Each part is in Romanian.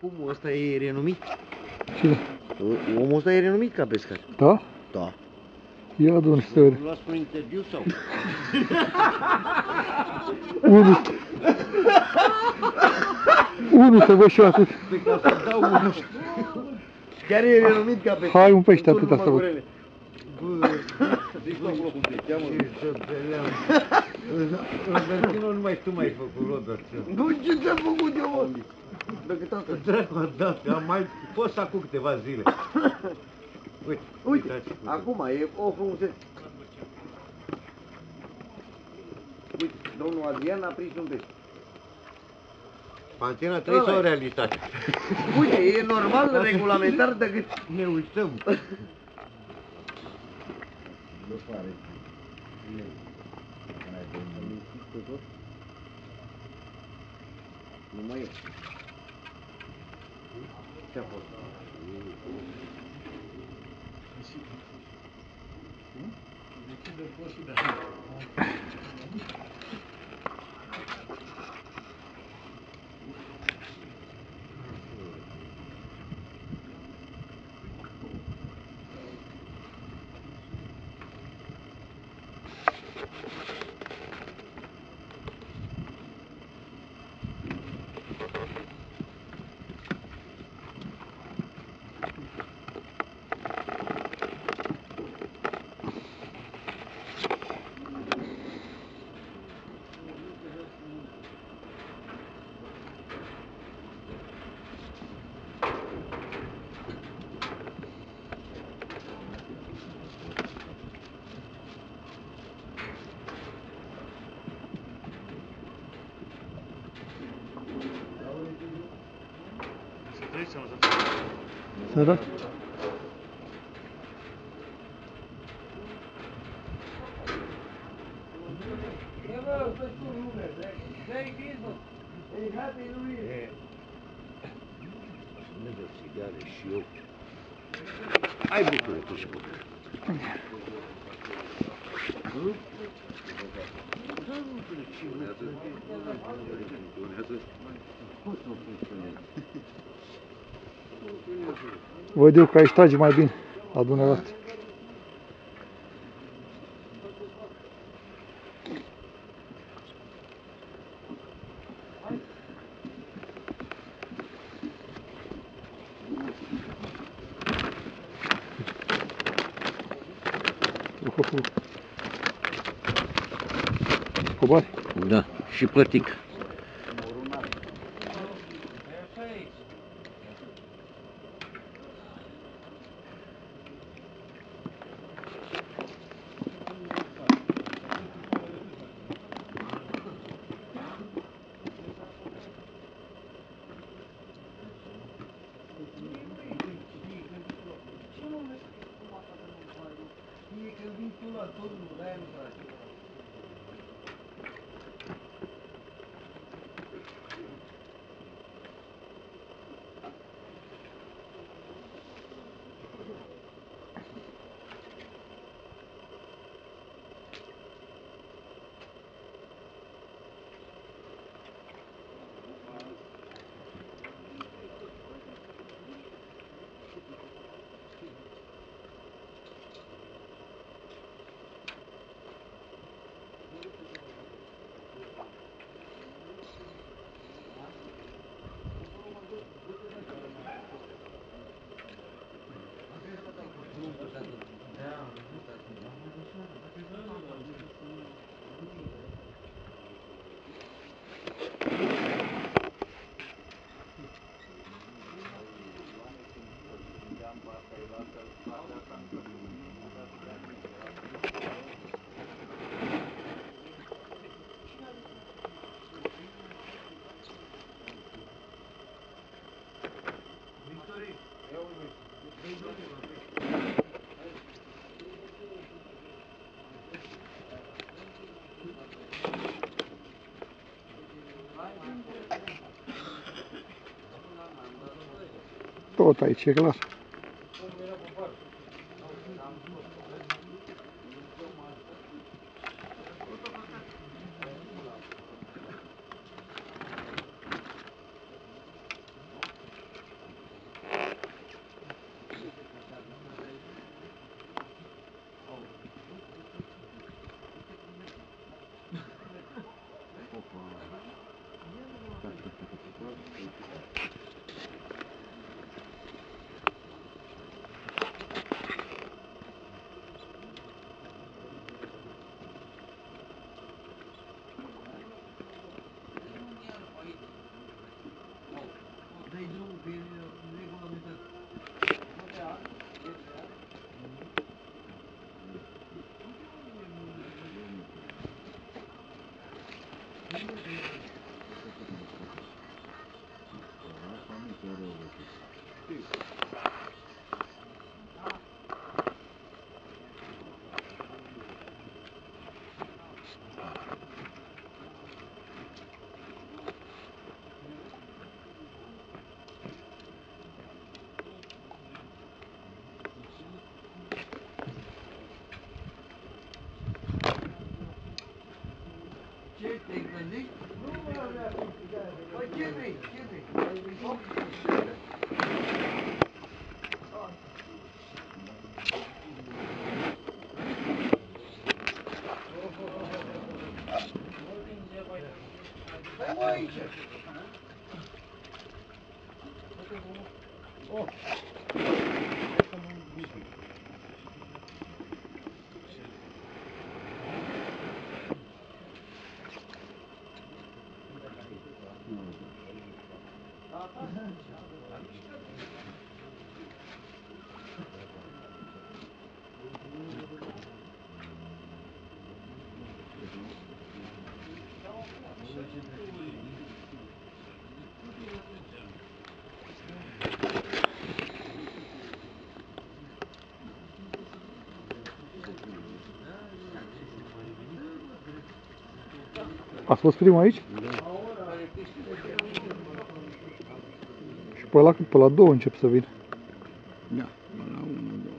Cum ăsta e renumit? Cine? Omul ăsta e renumit ca pescar. Da? Da. Ia adun și să Nu l-ați spus interviu sau? Unul să văd și eu atât. Păi ca să dau unul. Chiar e renumit ca pescar. Hai un pește atâta să văd. Bă, zici tu acolo cum te cheamă? Ce să beleam. Robertino, numai tu m-ai făcut, Robert. Nu, ce ți-am făcut eu, mă? Dacă tata. Dracu a dat, am mai fost acum câteva zile. Uite, acum e o frumusețe. Uite, domnul Adrian a prins un pește. Pantena 3 sau realitate? Uite, e normal, regulamentar, dacă ne uităm. Nu mai e. Ce-a fost? Să da? Dumnezeu să-i dea și eu. Ai bucură tu și bucură. Văd eu că aici trage mai bine la dumneavoastră. Cobari? Da, și pătic. Tot aici e clar. Dai drumul pe regulamentar. Ce te-ai gândit? Nu avea picare. Păi ce vrei? Ce vrei? Hai mă aici! Ați fost primul aici? Da. Și pe la 2 încep să vin. Da, la 1, 2.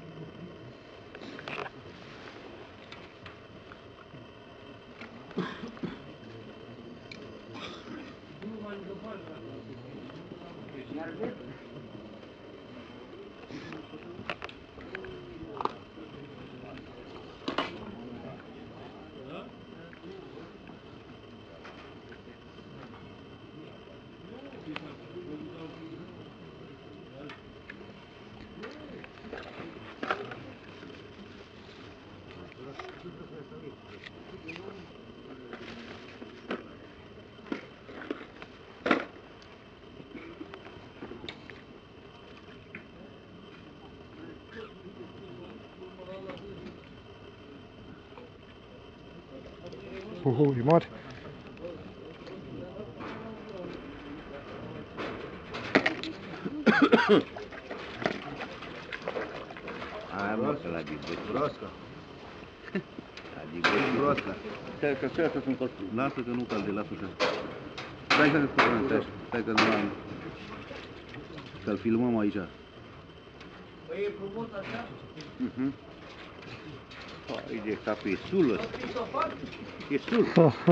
E mare. Aia mă, că la Digoi. Broasca. La Digoi broasca. Stai că așa sunt costuri. Lasă că nu calde, lasă că... Stai că stai, stai că nu am... Că-l filmăm aici. Păi e frumos așa? Păi de ca pe sulă. E sul.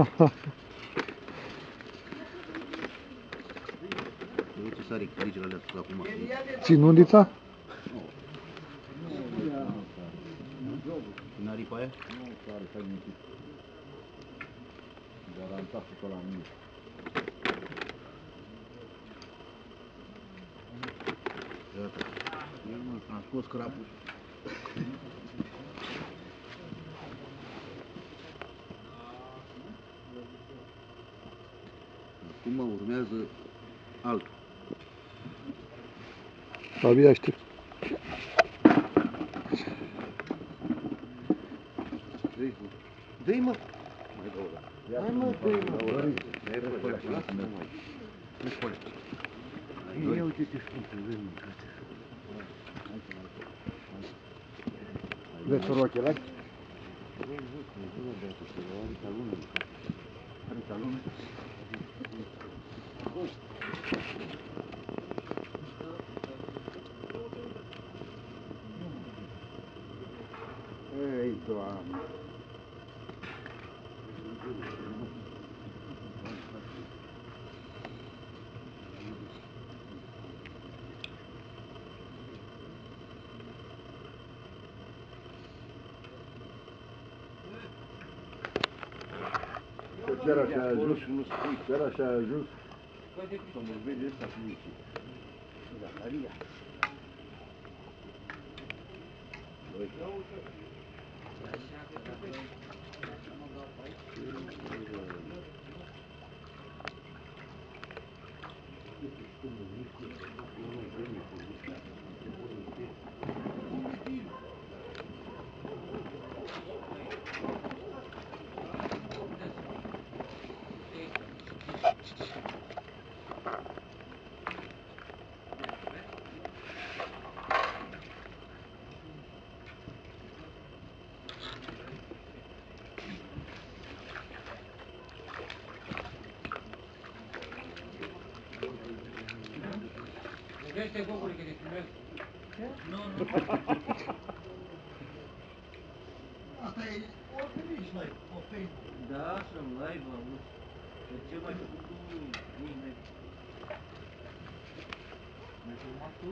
Nu ce sare cricile alea sus acum. Ținundița? În aripa aia? Nu, care s-a mintit. Garantat pe la mine. Gata. Am scos crapul. Acum urmează altul. Abia aștept. Dă-i mă! Mai dă-o la. Hai mă, dă-i mă! Dă-i mă, lasă-mă mai. Nu spune. Ia uite-te scumpă, dă-i mă, frate. Vezi fără ochelari? Are talună? Ei, Doamne! Chiar așa a ajuns, chiar așa a ajuns să mă vede ăsta cu nici. Zaharia. Doi. Este goguri că te filmez. Nu. Asta e oricum noi, o Facebook. Da, sunt live, auzi. De ce mai făcut tu? Mi-ai filmat tu?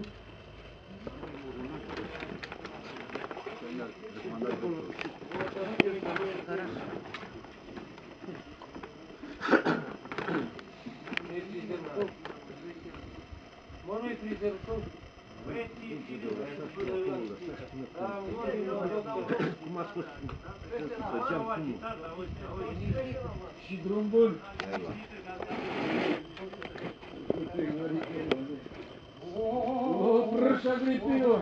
Mă, nu-i frizerul tău? Cum a spus? Făceam fumul. Și drum bun. O, brășa gripio!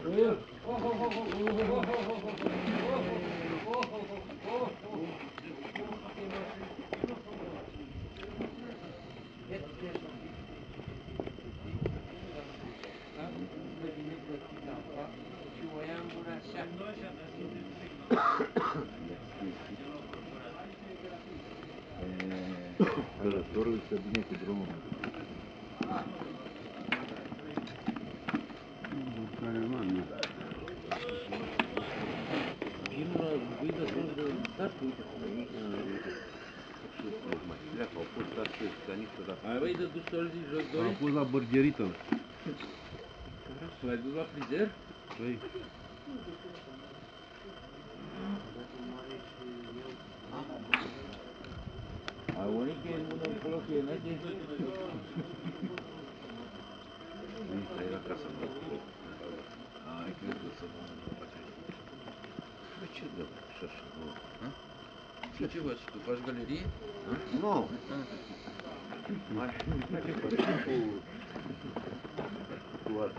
Călătorul să vine cu drumul. Filmul lui de fond de start, uite, uite. Mai pleacă, au pus astăzi, ca niciodată. Ai de dus să-l zici jos, Au Dori? pus la bărgerită. L-ai dus la frizer? Păi, A unii că e mână încolo, că e nete. nu era ca să mă duc. Ai crezut să mă face. Bă, ce dă? Și așa, nu. Și ce faci? Tu faci galerie? Nu. Mai face cu ăla.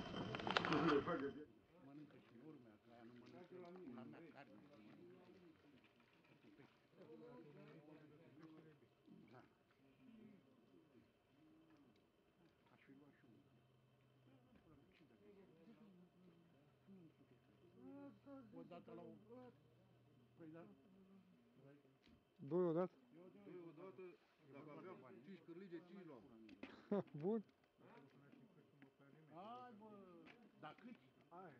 Doi odată? Doi odată, dacă aveam 5 cârlige, 5 luam. Bun. Hai, bă, dar câți? Hai.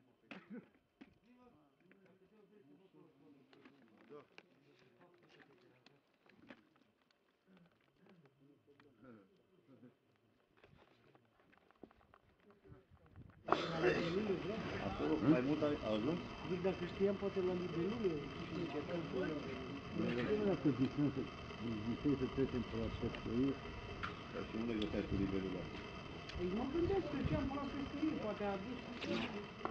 Acolo mai mult a ajuns? Zic, dacă știam, poate la Libelule, știi ce tal bună. Nu era că zicem să trecem pe la pescărie, ca și nu ne găseai cu libelul ăla. Păi mă gândesc că ce am la pescărie, poate a adus